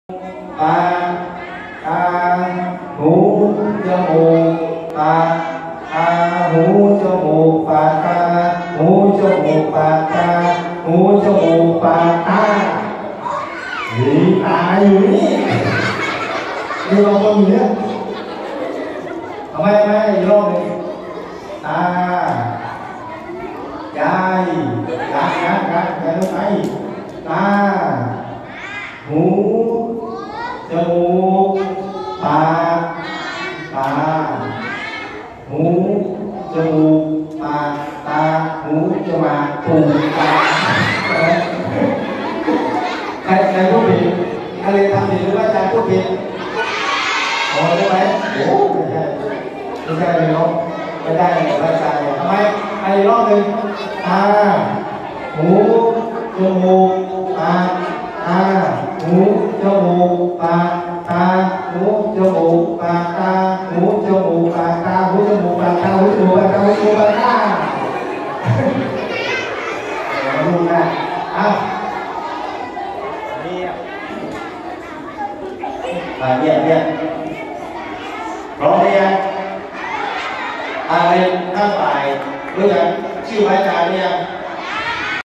ตาตาหูจมูกปากตาหูจมูกปากตาหูจมูกปากตาหูจมูกปากตาหูตาอยู่นี่นี่เราต้องมีเนี่ยทำไมอีกรอบหนึ่งตายายลูกไอตาหูจมูกปากตาหูจมูกปากตาหูจมูกปูปากใครพูดผิดอะไรทำผิดหรือว่าอาจารย์พูดผิดพอได้ไหมโอ้ไม่ใช่เลยน้องไม่ได้อาจารย์ทำไมไอ้รอบหนึ่งตาหูจมูกปากตาหูจมูกปากตาหูจมูกปากตาหูจมูกปากตาหูจมูกปากตาหูจมูกปากตาหูจมูกปากตาดูนะเนี่ยพร้อมหรือยังอะไรตั้งไปรู้ยังชื่ออาจารย์เนี่ย